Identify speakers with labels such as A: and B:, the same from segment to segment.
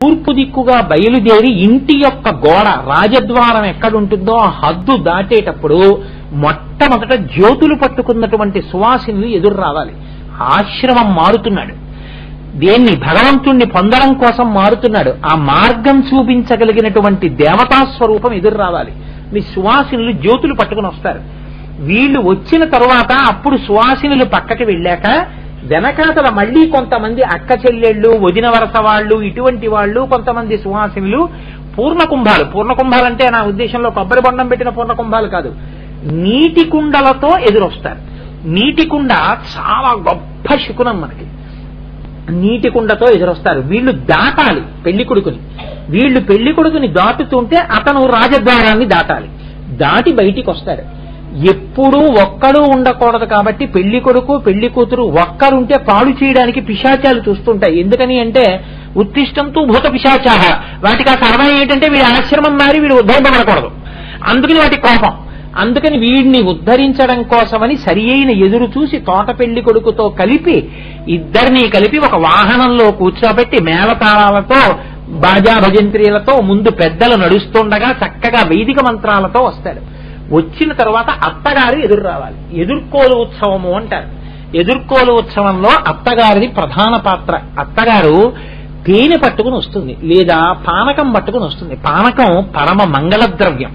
A: తూర్పు దిక్కుగా బయలుదేరి ఇంటి యొక్క గోడ రాజద్వారం ఎక్కడుంటుందో ఆ హద్దు దాటేటప్పుడు మొట్టమొదట జ్యోతులు పట్టుకున్నటువంటి సువాసినులు ఎదురు రావాలి. ఆశ్రమం మారుతున్నాడు, దేన్ని భగవంతుణ్ణి పొందడం కోసం మారుతున్నాడు. ఆ మార్గం చూపించగలిగినటువంటి దేవతా స్వరూపం ఎదురు రావాలి. మీ సువాసినులు జ్యోతులు పట్టుకుని వస్తారు. వీళ్ళు వచ్చిన తరువాత అప్పుడు సువాసినులు పక్కకి వెళ్ళాక వెనకాతల మళ్లీ కొంతమంది అక్క చెల్లెళ్ళు, వదిన వరస వాళ్ళు, ఇటువంటి వాళ్ళు కొంతమంది సువాసినులు పూర్ణకుంభాలంటే నా ఉద్దేశంలో కొబ్బరి బొండం పెట్టిన పూర్ణకుంభాలు కాదు, నీటి కుండలతో ఎదురొస్తారు. నీటి కుండ చాలా గొప్ప శకునం మనకి. నీటి కుండతో ఎదురొస్తారు. వీళ్ళు దాటాలి పెళ్లి కొడుకుని. వీళ్ళు పెళ్లి కొడుకుని దాటుతుంటే అతను రాజద్వారాన్ని దాటాలి. దాటి బయటికి వస్తాడు. ఎప్పుడూ ఒక్కడూ ఉండకూడదు కాబట్టి పెళ్లి కొడుకు పెళ్లి కూతురు ఒక్కరుంటే పాడు చేయడానికి పిశాచాలు చూస్తుంటాయి. ఎందుకని అంటే ఉత్తిష్టంతో భూత పిశాచాహ, వాటికి ఆ కారణం ఏంటంటే వీడి ఆశ్రమం మారి వీడు ఉద్ధరింపబడకూడదు, అందుకని వాటి కోపం. అందుకని వీడిని ఉద్ధరించడం కోసమని సరి అయిన ఎదురు చూసి తోట పెళ్లి కొడుకుతో కలిపి ఇద్దరినీ కలిపి ఒక వాహనంలో కూర్చోబెట్టి మేళతాళాలతో బాజా భజంత్రీలతో ముందు పెద్దలు నడుస్తుండగా చక్కగా వైదిక మంత్రాలతో వస్తాడు. వచ్చిన తర్వాత అత్తగారు ఎదురు రావాలి. ఎదుర్కోలు ఉత్సవము అంటారు. ఎదుర్కోలు ఉత్సవంలో అత్తగారిది ప్రధాన పాత్ర. అత్తగారు తేనె పట్టుకుని వస్తుంది లేదా పానకం పట్టుకుని వస్తుంది. పానకం పరమ మంగళ ద్రవ్యం.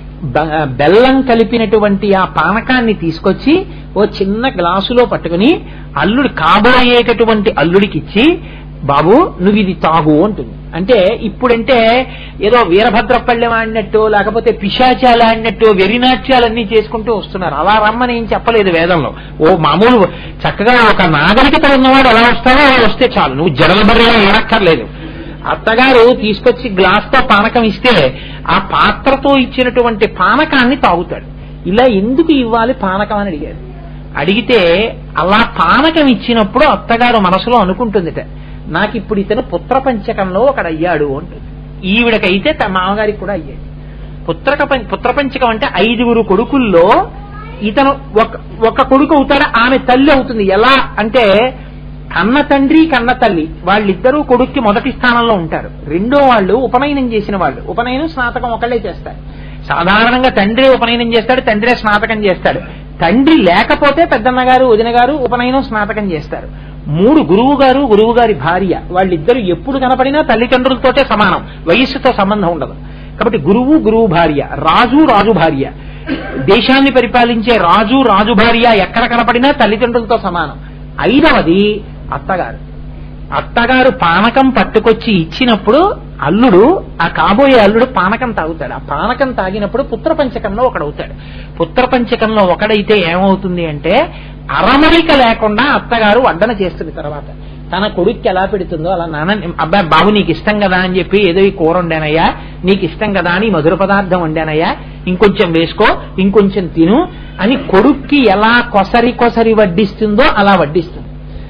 A: బెల్లం కలిపినటువంటి ఆ పానకాన్ని తీసుకొచ్చి ఓ చిన్న గ్లాసులో పట్టుకుని అల్లుడు కాబోయేటటువంటి అల్లుడికి ఇచ్చి, బాబు నువ్వు ఇది తాగు అంటుంది. అంటే ఇప్పుడంటే ఏదో వీరభద్రపళ్ళెం ఆడినట్టు లేకపోతే పిశాచాలు ఆడినట్టు వెరినాట్యాలన్నీ చేసుకుంటూ వస్తున్నారు. అలా రమ్మని ఏం చెప్పలేదు వేదంలో. ఓ మామూలు చక్కగా ఒక నాగరికత ఉన్నవాడు ఎలా వస్తాడో అలా వస్తే చాలు, నువ్వు జడల బర్రెలా ఏడక్కర్లేదు. అత్తగారు తీసుకొచ్చి గ్లాస్తో పానకం ఇస్తే ఆ పాత్రతో ఇచ్చినటువంటి పానకాన్ని తాగుతాడు. ఇలా ఎందుకు ఇవ్వాలి పానకం అని అడిగారు. అడిగితే అలా పానకం ఇచ్చినప్పుడు అత్తగారు మనసులో అనుకుంటుందిట, నాకు ఇప్పుడు ఇతను పుత్రపంచకంలో ఒకడయ్యాడు అంటుంది. ఈవిడకైతే మామగారికి కూడా అయ్యాడు. పుత్రపంచకం అంటే 5 కొడుకుల్లో ఇతను ఒక కొడుకు అవుతాడు, ఆమె తల్లి అవుతుంది. ఎలా అంటే కన్న తండ్రి కన్న తల్లి వాళ్ళిద్దరూ కొడుక్కి మొదటి స్థానంలో ఉంటారు. రెండో వాళ్ళు ఉపనయనం చేసిన వాళ్ళు. ఉపనయనం స్నాతకం ఒకళ్ళే చేస్తారు. సాధారణంగా తండ్రి ఉపనయనం చేస్తాడు, తండ్రే స్నాతకం చేస్తాడు. తండ్రి లేకపోతే పెద్దన్న గారు వదిన గారు ఉపనయనం స్నాతకం చేస్తారు. 3 గురువు గారు గురువు గారి భార్య వాళ్ళిద్దరూ ఎప్పుడు కనపడినా తల్లిదండ్రులతోటే సమానం, వయస్సుతో సంబంధం ఉండదు. కాబట్టి గురువు భార్య, రాజు భార్య, దేశాన్ని పరిపాలించే రాజు భార్య ఎక్కడ కనపడినా తల్లిదండ్రులతో సమానం. 5వది అత్తగారు పానకం పట్టుకొచ్చి ఇచ్చినప్పుడు అల్లుడు, ఆ కాబోయే అల్లుడు పానకం తాగుతాడు. ఆ పానకం తాగినప్పుడు పుత్రపంచకంలో ఒకడవుతాడు. పుత్రపంచకంలో ఒకడైతే ఏమవుతుంది అంటే అరమరిక లేకుండా అత్తగారు వడ్డన చేస్తుంది. తర్వాత తన కొడుక్కి ఎలా పెడుతుందో అలా, నాన్న అబ్బాయి బాబు నీకు ఇష్టం కదా అని చెప్పి ఏదో ఈ కూర వండానయ్యా, నీకు ఇష్టం కదా అని మధుర పదార్థం వండానయ్యా, ఇంకొంచెం వేసుకో, ఇంకొంచెం తిను అని కొడుక్కి ఎలా కొసరి వడ్డిస్తుందో అలా వడ్డిస్తుంది.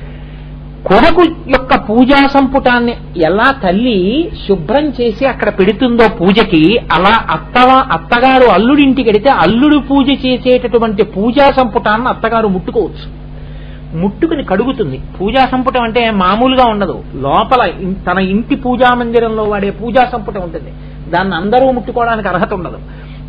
A: కొడుకు యొక్క పూజా సంపుటాన్ని ఎలా తల్లి శుభ్రం చేసి అక్కడ పెడుతుందో పూజకి, అలా అత్తగారు అల్లుడింటికి వెడితే అల్లుడు పూజ చేసేటటువంటి పూజా సంపుటాన్ని అత్తగారు ముట్టుకోవచ్చు. ముట్టుకుని కడుగుతుంది. పూజా సంపుటం అంటే మామూలుగా ఉండదు. లోపల తన ఇంటి పూజా మందిరంలో వాడే పూజా సంపుటం ఉంటుంది. దాన్ని అందరూ ముట్టుకోవడానికి అర్హత ఉండదు.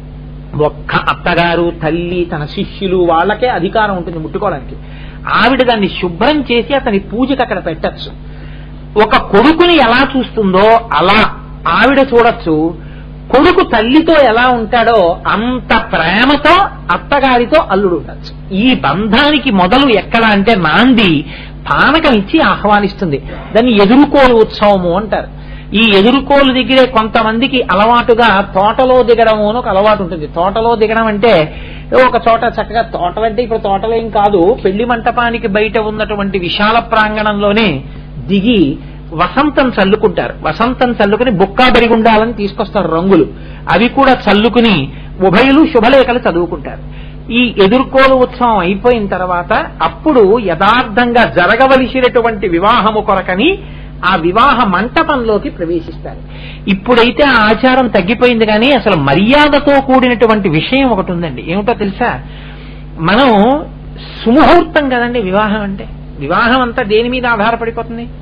A: ఒక్క అత్తగారు, తల్లి, తన శిష్యులు వాళ్ళకే అధికారం ఉంటుంది ముట్టుకోవడానికి. ఆవిడ దాన్ని శుభ్రం చేసి అతని పూజకి అక్కడ పెట్టచ్చు. ఒక కొడుకుని ఎలా చూస్తుందో అలా ఆవిడ చూడొచ్చు. కొడుకు తల్లితో ఎలా ఉంటాడో అంత ప్రేమతో అత్తగారితో అల్లుడు ఉండొచ్చు. ఈ బంధానికి మొదలు ఎక్కడ అంటే నాంది పానకం ఇచ్చి ఆహ్వానిస్తుంది. దాన్ని ఎదుర్కోలు ఉత్సవము అంటారు. ఈ ఎదుర్కోలు దగ్గరే కొంతమందికి అలవాటుగా తోటలో దిగడం అని ఒక అలవాటు ఉంటుంది. తోటలో దిగడం అంటే ఒక చోట చక్కగా, తోటలంటే ఇప్పుడు తోటలేం కాదు, పెళ్లి మంటపానికి బయట ఉన్నటువంటి విశాల ప్రాంగణంలోనే దిగి వసంతం చల్లుకుంటారు. వసంతం చల్లుకుని బుక్కా బరిగుండాలని తీసుకొస్తారు రంగులు, అవి కూడా చల్లుకుని ఉభయులు శుభలేఖలు చదువుకుంటారు. ఈ ఎదుర్కోలు ఉత్సవం అయిపోయిన తర్వాత అప్పుడు యథార్థంగా జరగవలసినటువంటి వివాహము కొరకని ఆ వివాహ మంటపంలోకి ప్రవేశిస్తారు. ఇప్పుడైతే ఆ ఆచారం తగ్గిపోయింది, కానీ అసలు మర్యాదతో కూడినటువంటి విషయం ఒకటి ఉందండి. ఏమిటో తెలుసా? మనం సుముహూర్తం కదండి వివాహం అంటే. వివాహం అంతా దేని మీద ఆధారపడిపోతుంది?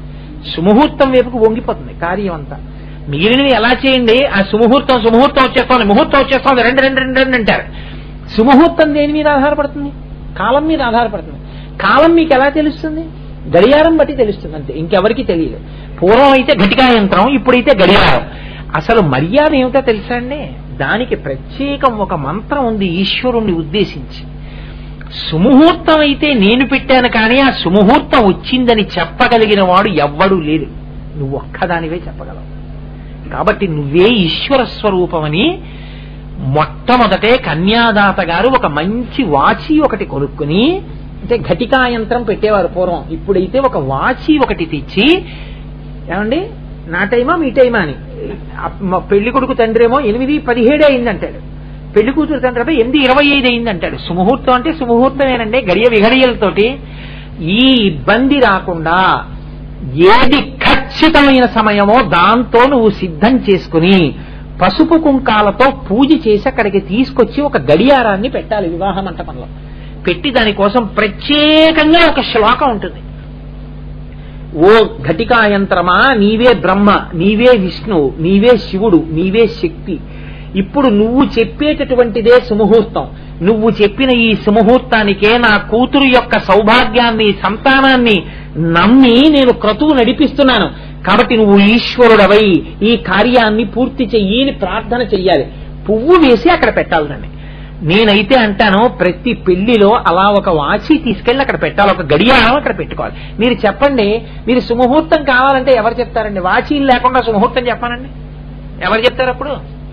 A: సుముహూర్తం వైపుకు వంగిపోతుంది కార్యం అంతా. మిగిలినవి ఎలా చేయండి, ఆ సుముహూర్తం వచ్చేస్తోంది, ముహూర్తం వచ్చేస్తోంది, రెండు అంటారు. సుముహూర్తం దేని మీద ఆధారపడుతుంది? కాలం మీద ఆధారపడుతుంది. కాలం మీకు ఎలా తెలుస్తుంది? గడియారం బట్టి తెలుస్తుంది అంతే, ఇంకెవరికి తెలియదు. పూర్వం అయితే ఘటికా యంత్రం, ఇప్పుడైతే గడియారం. అసలు మర్యాద ఏమిటో తెలుసా అండి? దానికి ప్రత్యేకం ఒక మంత్రం ఉంది ఈశ్వరుణ్ణి ఉద్దేశించి. సుముహూర్తం అయితే నేను పెట్టాను, కానీ ఆ సుముహూర్తం వచ్చిందని చెప్పగలిగిన వాడు ఎవ్వడూ లేడు, నువ్వు ఒక్కదానివే చెప్పగలవు. కాబట్టి నువ్వే ఈశ్వర స్వరూపమని మొట్టమొదటే కన్యాదాత గారు ఒక మంచి వాచి ఒకటి కొనుక్కుని, అంటే ఘటికా యంత్రం పెట్టేవారు పూర్వం, ఇప్పుడైతే ఒక వాచి ఒకటి తెచ్చి, ఏమండి నా టైమా మీ టైమా అని, పెళ్లి కొడుకు తండ్రి ఏమో 8:17 అయిందంటాడు, పెళ్లి కూతురు తండ్రి 8:25 అయిందంటాడు. సుముహూర్తం అంటే సుముహూర్తమేనండి, గడియ విఘడియలతోటి. ఈ ఇబ్బంది రాకుండా ఏది ఖచ్చితమైన సమయమో దాంతో నువ్వు సిద్ధం చేసుకుని పసుపు కుంకాలతో పూజ చేసి అక్కడికి తీసుకొచ్చి ఒక గడియారాన్ని పెట్టాలి వివాహ మంటపంలో పెట్టి. దానికోసం ప్రత్యేకంగా ఒక శ్లోకం ఉంటుంది. ఓ ఘటికా యంత్రమా, నీవే బ్రహ్మ, నీవే విష్ణువు, నీవే శివుడు, నీవే శక్తి. ఇప్పుడు నువ్వు చెప్పేటటువంటిదే సుముహూర్తం. నువ్వు చెప్పిన ఈ సుముహూర్తానికే నా కూతురు యొక్క సౌభాగ్యాన్ని, సంతానాన్ని నమ్మి నేను క్రతువు నడిపిస్తున్నాను. కాబట్టి నువ్వు ఈశ్వరుడవై ఈ కార్యాన్ని పూర్తి చెయ్యి అని ప్రార్థన చెయ్యాలి. పువ్వు వేసి అక్కడ పెట్టాలని నేనైతే అంటాను. ప్రతి పెళ్లిలో అలా ఒక వాచి తీసుకెళ్లి అక్కడ పెట్టాలి, ఒక గడియారం అక్కడ పెట్టుకోవాలి. మీరు చెప్పండి, మీరు సుముహూర్తం కావాలంటే ఎవరు చెప్తారండి? వాచీలు లేకుండా సుముహూర్తం చెప్పానండి, ఎవరు చెప్తారు? అప్పుడు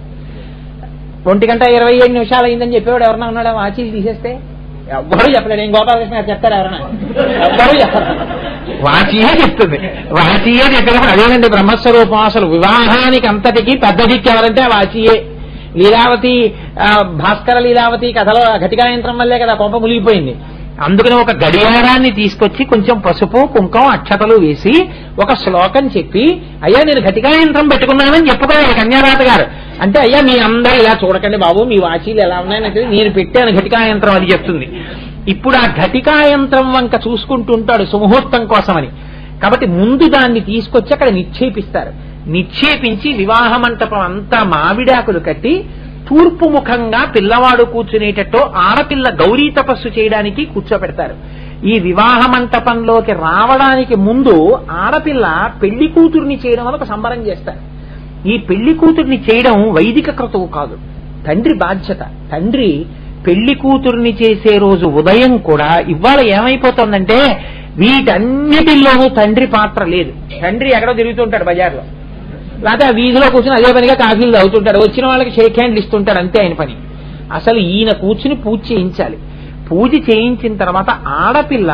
A: 1:27 అయిందని చెప్పేవాడు ఎవరన్నా ఉన్నాడా? వాచీలు తీసేస్తే ఎవ్వరూ చెప్పలేడు. నేను గోపాలకృష్ణ గారు చెప్తారు ఎవరన్నా? ఎవ్వరూ చెప్పరు. వాచీయే చెప్తుంది. వాచీయే చెప్పినప్పుడు అదేనండి బ్రహ్మస్వరూపం. అసలు వివాహానికి అంతటికి పెద్ద దిక్కు ఎవరంటే వాచీయే. లీలావతి, భాస్కర లీలావతి కథలో ఘటికా యంత్రం వల్లే కదా కొంప మునిగిపోయింది. అందుకని ఒక గడియారాన్ని తీసుకొచ్చి కొంచెం పసుపు కుంకం అక్షతలు వేసి ఒక శ్లోకం చెప్పి, అయ్యా నేను ఘటికా యంత్రం పెట్టుకున్నానని చెప్పుకోవాలి కన్యాదాత గారు. అంటే అయ్యా మీ అందరూ ఇలా చూడకండి బాబు, మీ వాచీలు ఎలా ఉన్నాయని నేను పెట్టాను ఘటికా యంత్రం అని చెప్తుంది. ఇప్పుడు ఆ ఘటికా యంత్రం వంక చూసుకుంటుంటాడు సుముహూర్తం కోసమని. కాబట్టి ముందు దాన్ని తీసుకొచ్చి అక్కడ నిక్షేపిస్తారు. నిక్షేపించి వివాహ మంటపం అంతా మామిడాకులు కట్టి తూర్పు ముఖంగా పిల్లవాడు కూర్చునేటట్టు ఆడపిల్ల గౌరీ తపస్సు చేయడానికి కూర్చోబెడతారు. ఈ వివాహ మంటపంలోకి రావడానికి ముందు ఆడపిల్ల పెళ్లి కూతుర్ని చేయడం వల్ల ఒక సంబరం చేస్తారు. ఈ పెళ్లి కూతుర్ని చేయడం వైదిక క్రతువు కాదు, తండ్రి బాధ్యత. తండ్రి పెళ్లి కూతుర్ని చేసే రోజు ఉదయం కూడా ఇవాళ ఏమైపోతుందంటే వీటన్నిటిల్లోనూ తండ్రి పాత్ర లేదు. తండ్రి ఎక్కడో తిరుగుతుంటాడు బజార్లో, లేకపోతే ఆ వీధిలో కూర్చుని అదే పనిగా కాఫీలు తాగుతుంటాడు, వచ్చిన వాళ్ళకి షేక్ హ్యాండ్లు ఇస్తుంటాడు, అంతే ఆయన పని. అసలు ఈయన కూర్చుని పూజ చేయించాలి. పూజ చేయించిన తర్వాత ఆడపిల్ల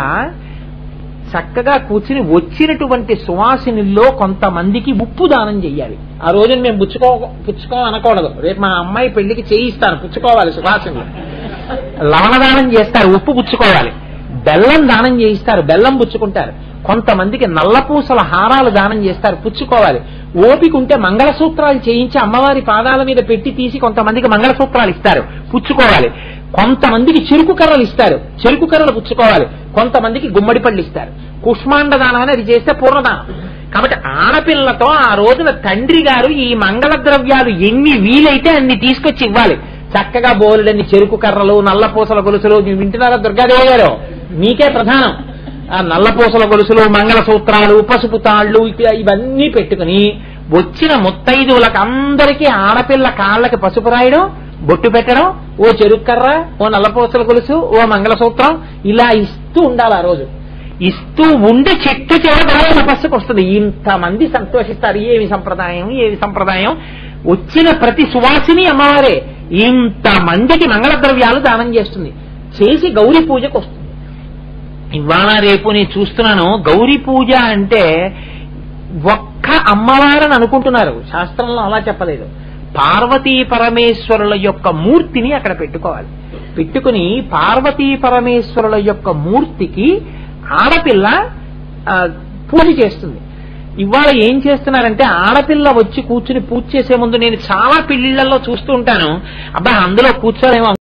A: చక్కగా కూర్చుని వచ్చినటువంటి సువాసినుల్లో కొంతమందికి ఉప్పు దానం చెయ్యాలి. ఆ రోజున మేము పుచ్చుకో అనకూడదు. రేపు మా అమ్మాయి పెళ్లికి చేయిస్తాను, పుచ్చుకోవాలి. సువాసినులు లవణదానం చేస్తారు, ఉప్పు పుచ్చుకోవాలి. బెల్లం దానం చేయిస్తారు, బెల్లం పుచ్చుకుంటారు. కొంతమందికి నల్లపూసల హారాలు దానం చేస్తారు, పుచ్చుకోవాలి. ఓపిక ఉంటే మంగళసూత్రాలు చేయించి అమ్మవారి పాదాల మీద పెట్టి తీసి కొంతమందికి మంగళసూత్రాలు ఇస్తారు, పుచ్చుకోవాలి. కొంతమందికి చెరుకు కర్రలు ఇస్తారు, చెరుకు కర్రలు పుచ్చుకోవాలి. కొంతమందికి గుమ్మడి పళ్ళు ఇస్తారు. కుష్మాండ దానం అని అది చేస్తే పూర్ణదానం. కాబట్టి ఆడపిల్లతో ఆ రోజున తండ్రి గారు ఈ మంగళ ద్రవ్యాలు ఎన్ని వీలైతే అన్ని తీసుకొచ్చి ఇవ్వాలి. చక్కగా బోలెడన్ని చెరుకు కర్రలు, నల్లపూసల గొలుసులు. వింటున్నారా దుర్గాదేవి గారు? మీకే ప్రధానం. ఆ నల్లపూసల గొలుసులు, మంగళసూత్రాలు, పసుపు తాళ్లు ఇవన్నీ పెట్టుకుని వచ్చిన ముత్తైదువులకు అందరికీ ఆడపిల్ల కాళ్ళకి పసుపు రాయడం, బొట్టు పెట్టడం, ఓ చెరుకు కర్ర, ఓ నల్లపూసల గొలుసు, ఓ మంగళసూత్రం ఇలా ఇస్తూ ఉండాలి. ఆ రోజు ఇస్తూ ఉండి చెట్టు చివరి తపస్సుకు వస్తుంది. ఇంతమంది సంతోషిస్తారు. ఏమి సంప్రదాయం, ఏమి సంప్రదాయం! వచ్చిన ప్రతి సువాసిని అమ్మవారే ఇంతమందికి మంగళ ద్రవ్యాలు దానం చేస్తుంది, చేసి గౌరీ పూజకు వస్తుంది. ఇవాళ రేపు నేను చూస్తున్నాను, గౌరీ పూజ అంటే ఒక్క అమ్మవారని అనుకుంటున్నారు. శాస్త్రంలో అలా చెప్పలేదు. పార్వతీ పరమేశ్వరుల యొక్క మూర్తిని అక్కడ పెట్టుకోవాలి. పెట్టుకుని పార్వతీ పరమేశ్వరుల యొక్క మూర్తికి ఆడపిల్ల పూజ చేస్తుంది. ఇవాళ ఏం చేస్తున్నారంటే ఆడపిల్ల వచ్చి కూర్చుని పూజ చేసే ముందు నేను చాలా పెళ్లిళ్లలో చూస్తూ ఉంటాను, అబ్బా అందులో కూర్చోలేమో